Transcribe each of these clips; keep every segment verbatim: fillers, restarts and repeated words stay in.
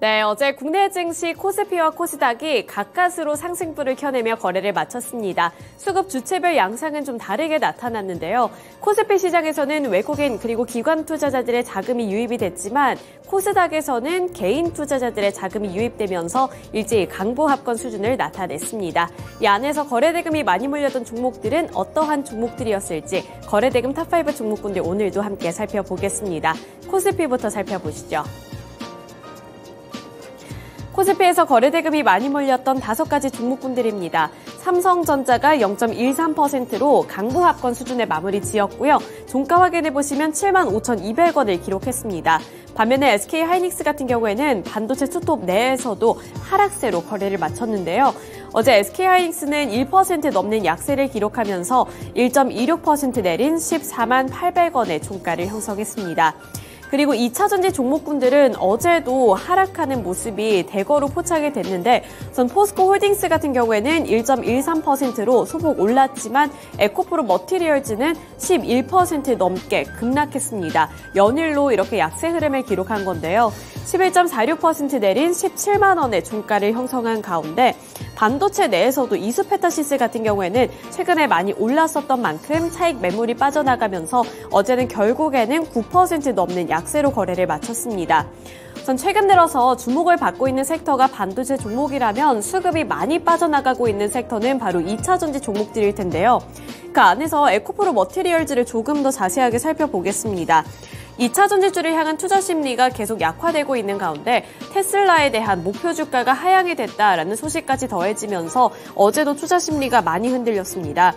네, 어제 국내 증시 코스피와 코스닥이 가까스로 상승불을 켜내며 거래를 마쳤습니다. 수급 주체별 양상은 좀 다르게 나타났는데요. 코스피 시장에서는 외국인 그리고 기관 투자자들의 자금이 유입이 됐지만 코스닥에서는 개인 투자자들의 자금이 유입되면서 일제히 강보합권 수준을 나타냈습니다. 이 안에서 거래대금이 많이 몰렸던 종목들은 어떠한 종목들이었을지 거래대금 탑오 종목군들 오늘도 함께 살펴보겠습니다. 코스피부터 살펴보시죠. 코스피에서 거래대금이 많이 몰렸던 다섯 가지 종목군들입니다. 삼성전자가 영 점 일삼 퍼센트로 강보합권 수준의 마무리 지었고요. 종가 확인해보시면 칠만 오천이백 원을 기록했습니다. 반면에 에스케이하이닉스 같은 경우에는 반도체 투톱 내에서도 하락세로 거래를 마쳤는데요. 어제 에스케이하이닉스는 일 퍼센트 넘는 약세를 기록하면서 일 점 이육 퍼센트 내린 십사만 팔백 원의 종가를 형성했습니다. 그리고 이 차전지 종목군들은 어제도 하락하는 모습이 대거로 포착이 됐는데 우선 포스코홀딩스 같은 경우에는 일 점 일삼 퍼센트로 소폭 올랐지만 에코프로 머티리얼즈는 십일 퍼센트 넘게 급락했습니다. 연일로 이렇게 약세 흐름을 기록한 건데요. 십일 점 사육 퍼센트 내린 십칠만 원의 종가를 형성한 가운데 반도체 내에서도 이수페타시스 같은 경우에는 최근에 많이 올랐었던 만큼 차익 매물이 빠져나가면서 어제는 결국에는 구 퍼센트 넘는 약세로 거래를 마쳤습니다. 우선 최근 들어서 주목을 받고 있는 섹터가 반도체 종목이라면 수급이 많이 빠져나가고 있는 섹터는 바로 이 차전지 종목들일 텐데요. 그 안에서 에코프로 머티리얼즈를 조금 더 자세하게 살펴보겠습니다. 이 차 전지주를 향한 투자 심리가 계속 약화되고 있는 가운데 테슬라에 대한 목표 주가가 하향이 됐다라는 소식까지 더해지면서 어제도 투자 심리가 많이 흔들렸습니다.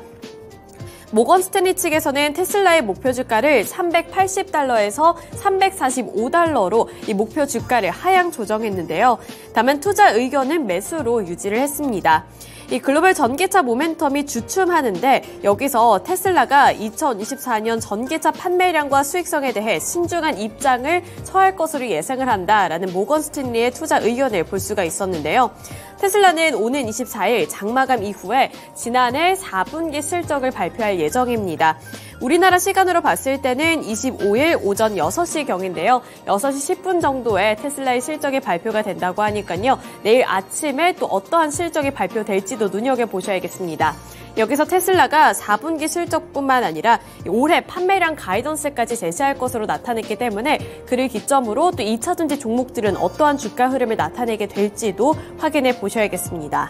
모건 스탠리 측에서는 테슬라의 목표 주가를 삼백팔십 달러에서 삼백사십오 달러로 이 목표 주가를 하향 조정했는데요. 다만 투자 의견은 매수로 유지를 했습니다. 이 글로벌 전기차 모멘텀이 주춤하는데 여기서 테슬라가 이천이십사 년 전기차 판매량과 수익성에 대해 신중한 입장을 처할 것으로 예상을 한다라는 모건 스탠리의 투자 의견을 볼 수가 있었는데요. 테슬라는 오는 이십사 일 장마감 이후에 지난해 사 분기 실적을 발표할 예정입니다. 우리나라 시간으로 봤을 때는 이십오 일 오전 여섯 시경인데요. 여섯 시 십 분 정도에 테슬라의 실적이 발표가 된다고 하니까요. 내일 아침에 또 어떠한 실적이 발표될지도 눈여겨보셔야겠습니다. 여기서 테슬라가 사 분기 실적뿐만 아니라 올해 판매량 가이던스까지 제시할 것으로 나타냈기 때문에 그를 기점으로 또 이 차전지 종목들은 어떠한 주가 흐름을 나타내게 될지도 확인해 보셔야겠습니다.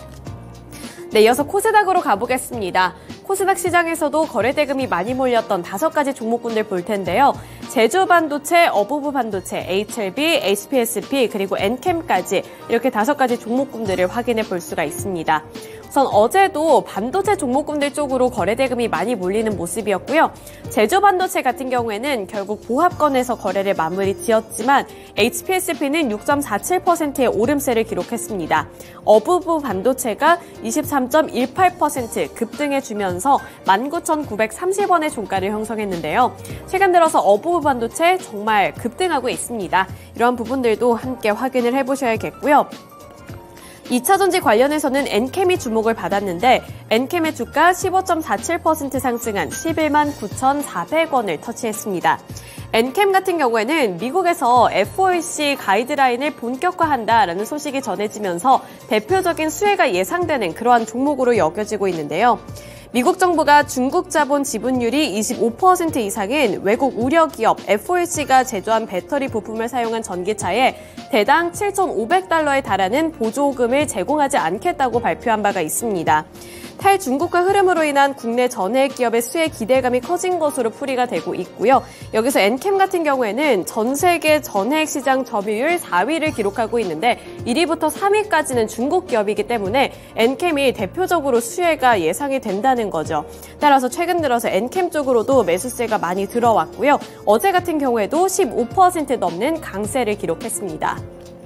네, 이어서 코스닥으로 가보겠습니다. 코스닥 시장에서도 거래대금이 많이 몰렸던 다섯 가지 종목군들 볼 텐데요. 제주반도체, 어부부 반도체, 에이치엘비, 에이치피에스피, 그리고 엔캠까지 이렇게 다섯 가지 종목군들을 확인해 볼 수가 있습니다. 우선 어제도 반도체 종목군들 쪽으로 거래대금이 많이 몰리는 모습이었고요. 제주반도체 같은 경우에는 결국 보합권에서 거래를 마무리 지었지만 에이치피에스피는 육 점 사칠 퍼센트의 오름세를 기록했습니다. 어부부 반도체가 이십삼 점 일팔 퍼센트 급등해주면서 만 구천구백삼십 원의 종가를 형성했는데요. 최근 들어서 어부부 반도체 정말 급등하고 있습니다. 이러한 부분들도 함께 확인을 해보셔야겠고요. 이 차전지 관련해서는 엔캠이 주목을 받았는데 엔캠의 주가 십오 점 사칠 퍼센트 상승한 십일만 구천사백 원을 터치했습니다. 엔캠 같은 경우에는 미국에서 에프오이씨 가이드라인을 본격화한다라는 소식이 전해지면서 대표적인 수혜가 예상되는 그러한 종목으로 여겨지고 있는데요. 미국 정부가 중국 자본 지분율이 이십오 퍼센트 이상인 외국 우려 기업 에프오이씨가 제조한 배터리 부품을 사용한 전기차에 대당 칠천오백 달러에 달하는 보조금을 제공하지 않겠다고 발표한 바가 있습니다. 탈중국화 흐름으로 인한 국내 전해액 기업의 수혜 기대감이 커진 것으로 풀이가 되고 있고요. 여기서 엔캠 같은 경우에는 전 세계 전해액 시장 점유율 사 위를 기록하고 있는데 일 위부터 삼 위까지는 중국 기업이기 때문에 엔캠이 대표적으로 수혜가 예상이 된다는 거죠. 따라서 최근 들어서 엔캠 쪽으로도 매수세가 많이 들어왔고요. 어제 같은 경우에도 십오 퍼센트 넘는 강세를 기록했습니다.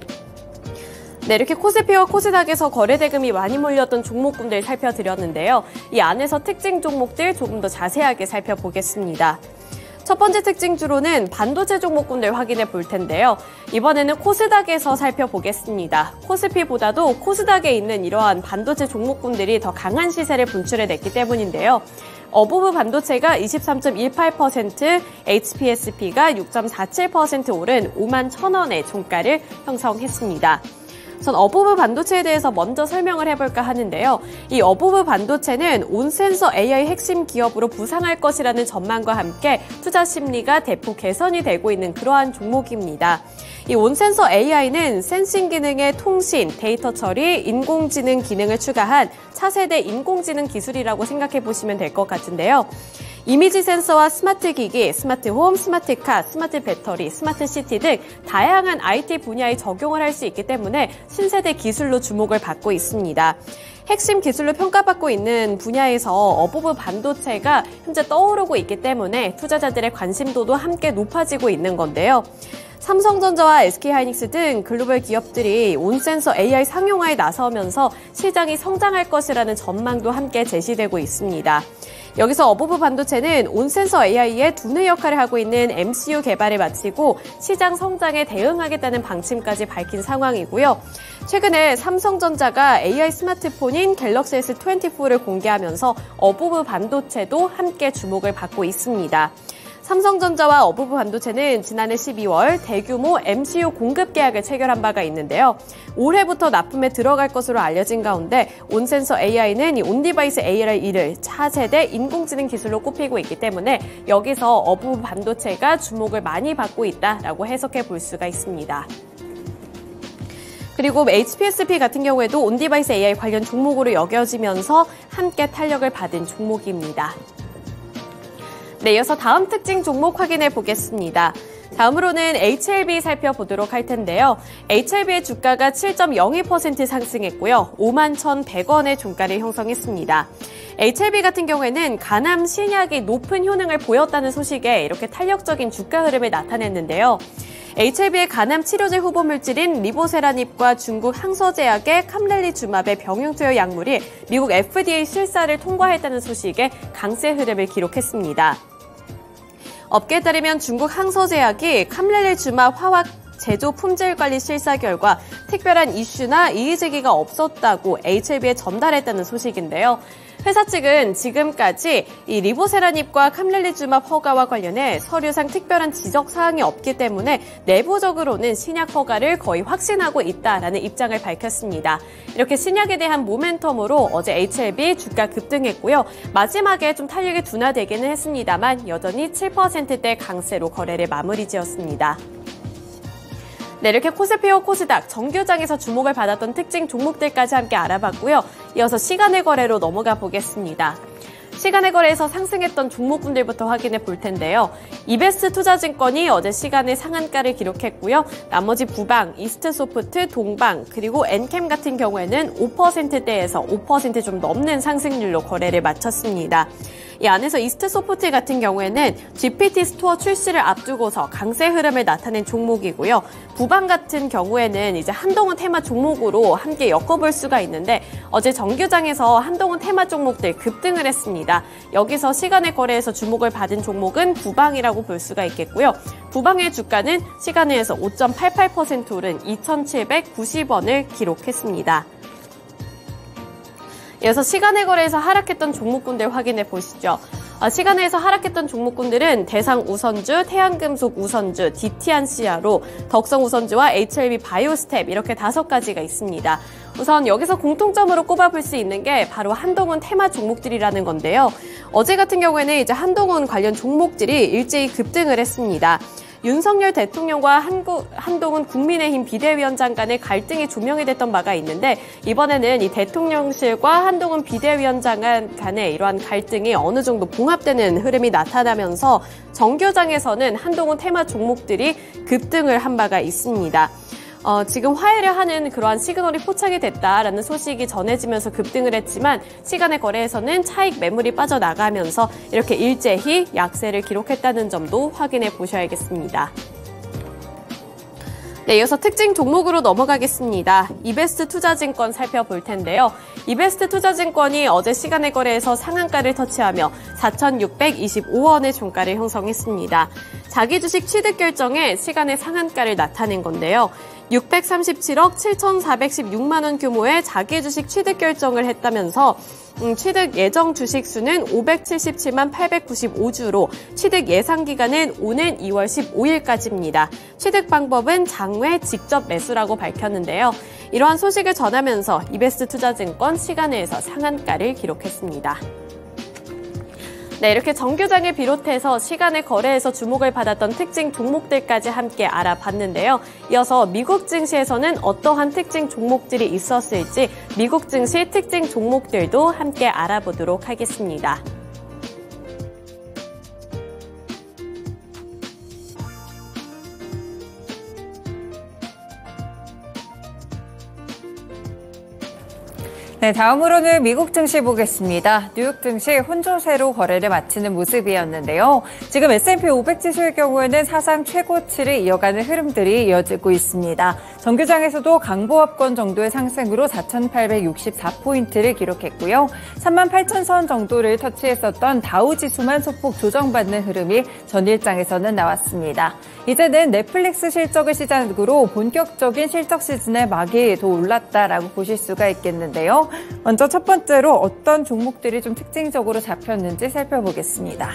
네, 이렇게 코스피와 코스닥에서 거래대금이 많이 몰렸던 종목군들 살펴드렸는데요. 이 안에서 특징 종목들 조금 더 자세하게 살펴보겠습니다. 첫 번째 특징주로는 반도체 종목군들 확인해 볼 텐데요. 이번에는 코스닥에서 살펴보겠습니다. 코스피보다도 코스닥에 있는 이러한 반도체 종목군들이 더 강한 시세를 분출해냈기 때문인데요. 어부브 반도체가 이십삼 점 일팔 퍼센트, 에이치피에스피가 육 점 사칠 퍼센트 오른 오만 천 원의 종가를 형성했습니다. 우선 어부브 반도체에 대해서 먼저 설명을 해볼까 하는데요. 이 어부브 반도체는 온센서 에이아이 핵심 기업으로 부상할 것이라는 전망과 함께 투자 심리가 대폭 개선이 되고 있는 그러한 종목입니다. 이 온센서 에이아이는 센싱 기능의 통신, 데이터 처리, 인공지능 기능을 추가한 차세대 인공지능 기술이라고 생각해 보시면 될 것 같은데요. 이미지 센서와 스마트 기기, 스마트 홈, 스마트 카, 스마트 배터리, 스마트 시티 등 다양한 아이티 분야에 적용을 할 수 있기 때문에 신세대 기술로 주목을 받고 있습니다. 핵심 기술로 평가받고 있는 분야에서 어부브 반도체가 현재 떠오르고 있기 때문에 투자자들의 관심도도 함께 높아지고 있는 건데요. 삼성전자와 에스케이하이닉스 등 글로벌 기업들이 온센서 에이아이 상용화에 나서면서 시장이 성장할 것이라는 전망도 함께 제시되고 있습니다. 여기서 어부브 반도체는 온센서 에이아이의 두뇌 역할을 하고 있는 엠씨유 개발을 마치고 시장 성장에 대응하겠다는 방침까지 밝힌 상황이고요. 최근에 삼성전자가 에이아이 스마트폰인 갤럭시 에스 이십사를 공개하면서 어부브 반도체도 함께 주목을 받고 있습니다. 삼성전자와 어부브 반도체는 지난해 십이월 대규모 엠씨유 공급 계약을 체결한 바가 있는데요. 올해부터 납품에 들어갈 것으로 알려진 가운데 온센서 에이아이는 이 온디바이스 에이아이를 차세대 인공지능 기술로 꼽히고 있기 때문에 여기서 어부브 반도체가 주목을 많이 받고 있다라고 해석해 볼 수가 있습니다. 그리고 에이치피에스피 같은 경우에도 온디바이스 에이아이 관련 종목으로 여겨지면서 함께 탄력을 받은 종목입니다. 네, 이어서 다음 특징 종목 확인해 보겠습니다. 다음으로는 에이치엘비 살펴보도록 할 텐데요. 에이치엘비의 주가가 칠 점 영이 퍼센트 상승했고요. 오만 천백 원의 종가를 형성했습니다. 에이치엘비 같은 경우에는 간암 신약이 높은 효능을 보였다는 소식에 이렇게 탄력적인 주가 흐름을 나타냈는데요. 에이치엘비의 간암 치료제 후보 물질인 리보세라닙과 중국 항서제약의 캄렐리주맙의 병용 투여 약물이 미국 에프디에이 실사를 통과했다는 소식에 강세 흐름을 기록했습니다. 업계에 따르면 중국 항서제약이 캄렐리주맙 화학 제조 품질 관리 실사 결과 특별한 이슈나 이의 제기가 없었다고 에이치엘비에 전달했다는 소식인데요. 회사 측은 지금까지 이 리보세라닙과 캄렐리주맙 허가와 관련해 서류상 특별한 지적 사항이 없기 때문에 내부적으로는 신약 허가를 거의 확신하고 있다라는 입장을 밝혔습니다. 이렇게 신약에 대한 모멘텀으로 어제 에이치엘비 주가 급등했고요. 마지막에 좀 탄력이 둔화되기는 했습니다만 여전히 칠 퍼센트대 강세로 거래를 마무리 지었습니다. 네, 이렇게 코스피와 코스닥, 정규장에서 주목을 받았던 특징 종목들까지 함께 알아봤고요. 이어서 시간의 거래로 넘어가 보겠습니다. 시간의 거래에서 상승했던 종목군들부터 확인해 볼 텐데요. 이베스트 투자증권이 어제 시간의 상한가를 기록했고요. 나머지 부방, 이스트소프트, 동방, 그리고 엔캠 같은 경우에는 오 퍼센트대에서 오 퍼센트 좀 넘는 상승률로 거래를 마쳤습니다. 이 안에서 이스트소프트 같은 경우에는 지피티 스토어 출시를 앞두고서 강세 흐름을 나타낸 종목이고요. 부방 같은 경우에는 이제 한동훈 테마 종목으로 함께 엮어볼 수가 있는데 어제 정규장에서 한동훈 테마 종목들 급등을 했습니다. 여기서 시간의 거래에서 주목을 받은 종목은 부방이라고 볼 수가 있겠고요. 부방의 주가는 시간에서 오 점 팔팔 퍼센트 오른 이천칠백구십 원을 기록했습니다. 이어서 시간의 거래에서 하락했던 종목군들 확인해 보시죠. 시간에서 하락했던 종목군들은 대상 우선주, 태양금속 우선주, 디티안시아로, 덕성 우선주와 에이치엘비 바이오스텝 이렇게 다섯 가지가 있습니다. 우선 여기서 공통점으로 꼽아볼 수 있는 게 바로 한동훈 테마 종목들이라는 건데요. 어제 같은 경우에는 이제 한동훈 관련 종목들이 일제히 급등을 했습니다. 윤석열 대통령과 한국, 한동훈 국민의힘 비대위원장 간의 갈등이 조명이 됐던 바가 있는데 이번에는 이 대통령실과 한동훈 비대위원장 간의 이러한 갈등이 어느 정도 봉합되는 흐름이 나타나면서 정규장에서는 한동훈 테마 종목들이 급등을 한 바가 있습니다. 어, 지금 화해를 하는 그러한 시그널이 포착이 됐다라는 소식이 전해지면서 급등을 했지만 시간의 거래에서는 차익 매물이 빠져나가면서 이렇게 일제히 약세를 기록했다는 점도 확인해 보셔야겠습니다. 네, 이어서 특징 종목으로 넘어가겠습니다. 이베스트 투자증권 살펴볼 텐데요. 이베스트 투자증권이 어제 시간의 거래에서 상한가를 터치하며 사천육백이십오 원의 종가를 형성했습니다. 자기 주식 취득 결정에 시간의 상한가를 나타낸 건데요. 육백삼십칠억 칠천사백십육만 원 규모의 자기 주식 취득 결정을 했다면서 음, 취득 예정 주식 수는 오백칠십칠만 팔백구십오 주로 취득 예상 기간은 오는 이월 십오일까지입니다. 취득 방법은 장외 직접 매수라고 밝혔는데요. 이러한 소식을 전하면서 이베스트 투자증권 시간외에서 상한가를 기록했습니다. 네, 이렇게 정규장을 비롯해서 시간의 거래에서 주목을 받았던 특징 종목들까지 함께 알아봤는데요. 이어서 미국 증시에서는 어떠한 특징 종목들이 있었을지 미국 증시 특징 종목들도 함께 알아보도록 하겠습니다. 네, 다음으로는 미국 증시 보겠습니다. 뉴욕 증시 혼조세로 거래를 마치는 모습이었는데요. 지금 에스 앤 피 오백 지수의 경우에는 사상 최고치를 이어가는 흐름들이 이어지고 있습니다. 정규장에서도 강보합권 정도의 상승으로 사천팔백육십사 포인트를 기록했고요. 삼만 팔천 선 정도를 터치했었던 다우 지수만 소폭 조정받는 흐름이 전일장에서는 나왔습니다. 이제는 넷플릭스 실적을 시작으로 본격적인 실적 시즌의 막이 더 올랐다라고 보실 수가 있겠는데요. 먼저 첫 번째로 어떤 종목들이 좀 특징적으로 잡혔는지 살펴보겠습니다.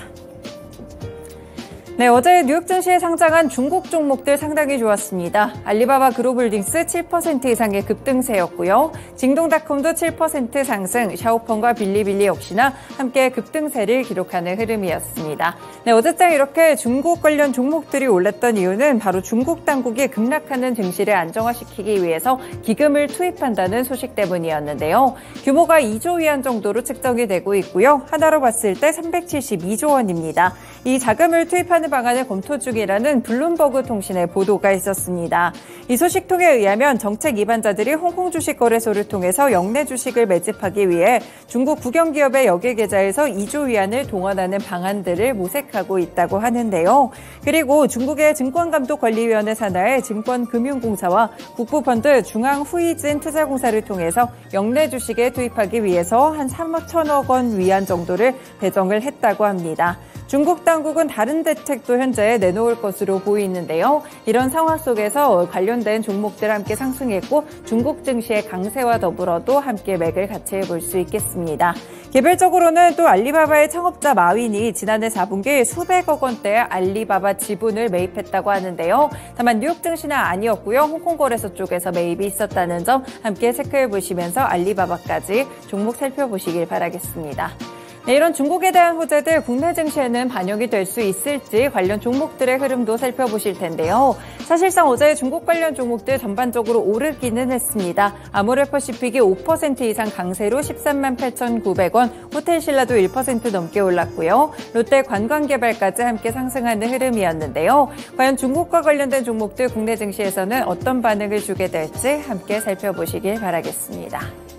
네, 어제 뉴욕 증시에 상장한 중국 종목들 상당히 좋았습니다. 알리바바 그로홀딩스 칠 퍼센트 이상의 급등세였고요. 징동닷컴도 칠 퍼센트 상승, 샤오펑과 빌리빌리 역시나 함께 급등세를 기록하는 흐름이었습니다. 네, 어제장 이렇게 중국 관련 종목들이 올랐던 이유는 바로 중국 당국이 급락하는 증시를 안정화시키기 위해서 기금을 투입한다는 소식 때문이었는데요. 규모가 이조 위안 정도로 측정이 되고 있고요. 하나로 봤을 때 삼백칠십이조 원입니다. 이 자금을 투입하는 방안을 검토 중이라는 블룸버그 통신의 보도가 있었습니다. 이 소식통에 의하면 정책 위반자들이 홍콩 주식 거래소를 통해서 역내 주식을 매집하기 위해 중국 국영기업의 역일 계좌에서 이조 위안을 동원하는 방안들을 모색하고 있다고 하는데요. 그리고 중국의 증권감독관리위원회 산하의 증권금융공사와 국부펀드 중앙후이진 투자공사를 통해서 역내 주식에 투입하기 위해서 한 삼천억 원 위안 정도를 배정을 했다고 합니다. 중국 당국은 다른 대책도 현재 내놓을 것으로 보이는데요. 이런 상황 속에서 관련된 종목들 함께 상승했고 중국 증시의 강세와 더불어도 함께 맥을 같이 볼 수 있겠습니다. 개별적으로는 또 알리바바의 창업자 마윈이 지난해 사 분기 수백억 원대의 알리바바 지분을 매입했다고 하는데요. 다만 뉴욕 증시는 아니었고요. 홍콩 거래소 쪽에서 매입이 있었다는 점 함께 체크해 보시면서 알리바바까지 종목 살펴보시길 바라겠습니다. 네, 이런 중국에 대한 호재들 국내 증시에는 반영이 될 수 있을지 관련 종목들의 흐름도 살펴보실 텐데요. 사실상 어제 중국 관련 종목들 전반적으로 오르기는 했습니다. 아모레퍼시픽이 오 퍼센트 이상 강세로 십삼만 팔천구백 원, 호텔신라도 일 퍼센트 넘게 올랐고요. 롯데 관광개발까지 함께 상승하는 흐름이었는데요. 과연 중국과 관련된 종목들 국내 증시에서는 어떤 반응을 주게 될지 함께 살펴보시길 바라겠습니다.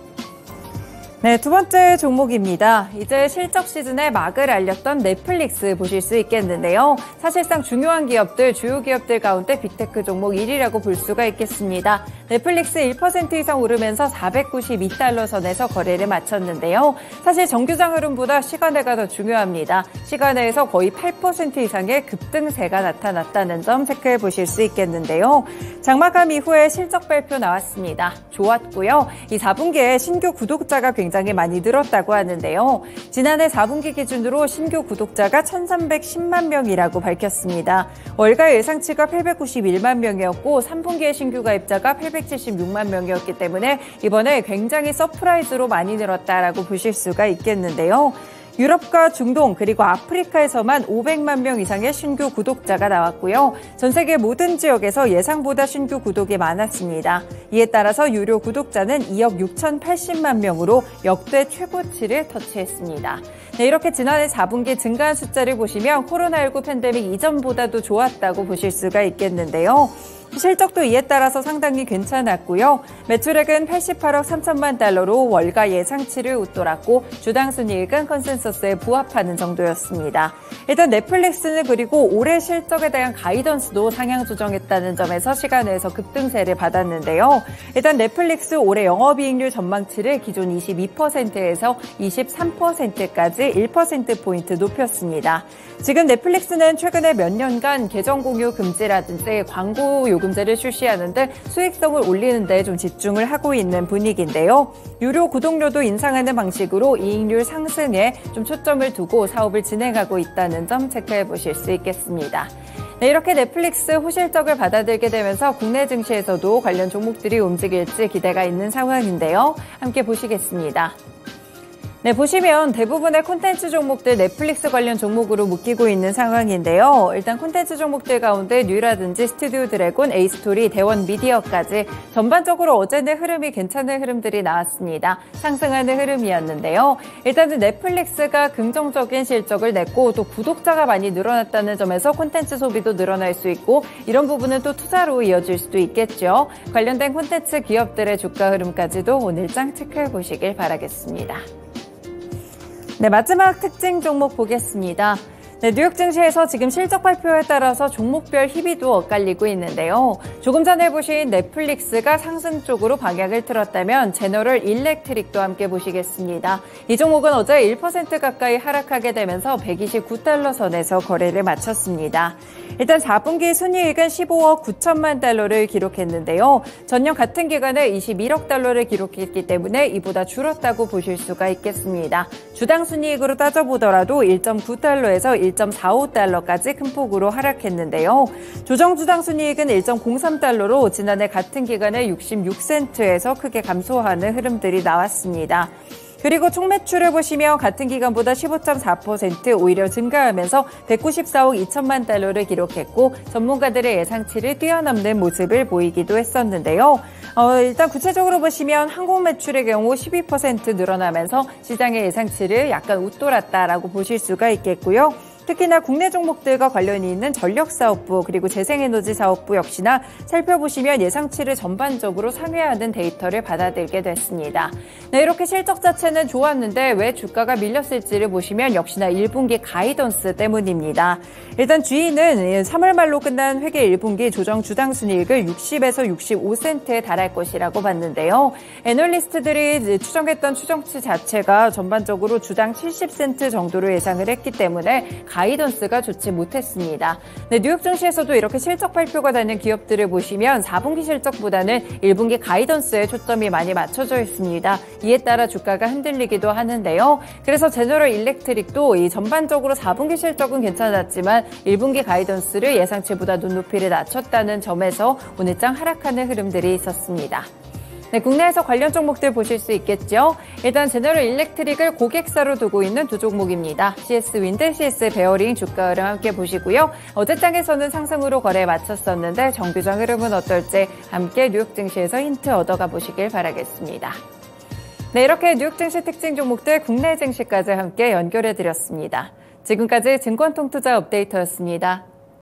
네, 두 번째 종목입니다. 이제 실적 시즌에 막을 알렸던 넷플릭스 보실 수 있겠는데요. 사실상 중요한 기업들, 주요 기업들 가운데 빅테크 종목 일 위라고 볼 수가 있겠습니다. 넷플릭스 일 퍼센트 이상 오르면서 사백구십이 달러 선에서 거래를 마쳤는데요. 사실 정규장 흐름보다 시간외가 더 중요합니다. 시간외에서 거의 팔 퍼센트 이상의 급등세가 나타났다는 점 체크해 보실 수 있겠는데요. 장마감 이후에 실적 발표 나왔습니다. 좋았고요. 이 사 분기에 신규 구독자가 굉장히 많이 늘었다고 하는데요. 지난해 사 분기 기준으로 신규 구독자가 천삼백십만 명이라고 밝혔습니다. 월가 예상치가 팔백구십일만 명이었고 삼 분기의 신규 가입자가 팔백칠십육만 명이었기 때문에 이번에 굉장히 서프라이즈로 많이 늘었다라고 보실 수가 있겠는데요. 유럽과 중동 그리고 아프리카에서만 오백만 명 이상의 신규 구독자가 나왔고요. 전 세계 모든 지역에서 예상보다 신규 구독이 많았습니다. 이에 따라서 유료 구독자는 이억 육천팔십만 명으로 역대 최고치를 터치했습니다. 네, 이렇게 지난해 사 분기 증가한 숫자를 보시면 코로나십구 팬데믹 이전보다도 좋았다고 보실 수가 있겠는데요. 실적도 이에 따라서 상당히 괜찮았고요. 매출액은 팔십팔억 삼천만 달러로 월가 예상치를 웃돌았고 주당 순이익은 컨센서스에 부합하는 정도였습니다. 일단 넷플릭스는 그리고 올해 실적에 대한 가이던스도 상향 조정했다는 점에서 시간에서 급등세를 받았는데요. 일단 넷플릭스 올해 영업이익률 전망치를 기존 이십이 퍼센트에서 이십삼 퍼센트까지 일 퍼센트포인트 높였습니다. 지금 넷플릭스는 최근에 몇 년간 계정 공유 금지라든지 광고 요금제를 출시하는데 수익성을 올리는 데 좀 집중을 하고 있는 분위기인데요. 유료 구독료도 인상하는 방식으로 이익률 상승에 좀 초점을 두고 사업을 진행하고 있다는 점 체크해 보실 수 있겠습니다. 네, 이렇게 넷플릭스 호실적을 받아들게 되면서 국내 증시에서도 관련 종목들이 움직일지 기대가 있는 상황인데요. 함께 보시겠습니다. 네, 보시면 대부분의 콘텐츠 종목들 넷플릭스 관련 종목으로 묶이고 있는 상황인데요. 일단 콘텐츠 종목들 가운데 뉴라든지 스튜디오 드래곤, 에이스토리, 대원 미디어까지 전반적으로 어제는 흐름이 괜찮은 흐름들이 나왔습니다. 상승하는 흐름이었는데요. 일단은 넷플릭스가 긍정적인 실적을 냈고 또 구독자가 많이 늘어났다는 점에서 콘텐츠 소비도 늘어날 수 있고 이런 부분은 또 투자로 이어질 수도 있겠죠. 관련된 콘텐츠 기업들의 주가 흐름까지도 오늘장 체크해 보시길 바라겠습니다. 네, 마지막 특징 종목 보겠습니다. 네, 뉴욕 증시에서 지금 실적 발표에 따라서 종목별 희비도 엇갈리고 있는데요. 조금 전에 보신 넷플릭스가 상승 쪽으로 방향을 틀었다면 제너럴 일렉트릭도 함께 보시겠습니다. 이 종목은 어제 일 퍼센트 가까이 하락하게 되면서 백이십구 달러 선에서 거래를 마쳤습니다. 일단 사 분기 순이익은 십오억 구천만 달러를 기록했는데요. 전년 같은 기간에 이십일억 달러를 기록했기 때문에 이보다 줄었다고 보실 수가 있겠습니다. 주당 순이익으로 따져보더라도 일 점 구 달러에서 일 점 사오 달러까지 큰 폭으로 하락했는데요. 조정주당 순이익은 일 점 공삼 달러로 지난해 같은 기간에 육십육 센트에서 크게 감소하는 흐름들이 나왔습니다. 그리고 총 매출을 보시면 같은 기간보다 십오 점 사 퍼센트 오히려 증가하면서 백구십사억 이천만 달러를 기록했고 전문가들의 예상치를 뛰어넘는 모습을 보이기도 했었는데요. 어, 일단 구체적으로 보시면 항공 매출의 경우 십이 퍼센트 늘어나면서 시장의 예상치를 약간 웃돌았다라고 보실 수가 있겠고요. 특히나 국내 종목들과 관련이 있는 전력사업부 그리고 재생에너지 사업부 역시나 살펴보시면 예상치를 전반적으로 상회하는 데이터를 받아들게 됐습니다. 네, 이렇게 실적 자체는 좋았는데 왜 주가가 밀렸을지를 보시면 역시나 일 분기 가이던스 때문입니다. 일단 주인은 삼월 말로 끝난 회계 일 분기 조정 주당 순이익을 육십에서 육십오 센트에 달할 것이라고 봤는데요. 애널리스트들이 추정했던 추정치 자체가 전반적으로 주당 칠십 센트 정도로 예상을 했기 때문에 가이던스가 좋지 못했습니다. 네, 뉴욕 증시에서도 이렇게 실적 발표가 되는 기업들을 보시면 사 분기 실적보다는 일 분기 가이던스에 초점이 많이 맞춰져 있습니다. 이에 따라 주가가 흔들리기도 하는데요. 그래서 제너럴 일렉트릭도 이 전반적으로 사 분기 실적은 괜찮았지만 일 분기 가이던스를 예상치보다 눈높이를 낮췄다는 점에서 오늘장 하락하는 흐름들이 있었습니다. 네, 국내에서 관련 종목들 보실 수 있겠죠. 일단 제너럴 일렉트릭을 고객사로 두고 있는 두 종목입니다. 씨에스 윈드, 씨에스 베어링 주가 흐름 함께 보시고요. 어제장에서는 상승으로 거래에 마쳤었는데 정규장 흐름은 어떨지 함께 뉴욕 증시에서 힌트 얻어가 보시길 바라겠습니다. 네, 이렇게 뉴욕 증시 특징 종목들 국내 증시까지 함께 연결해 드렸습니다. 지금까지 증권통투자 업데이터였습니다.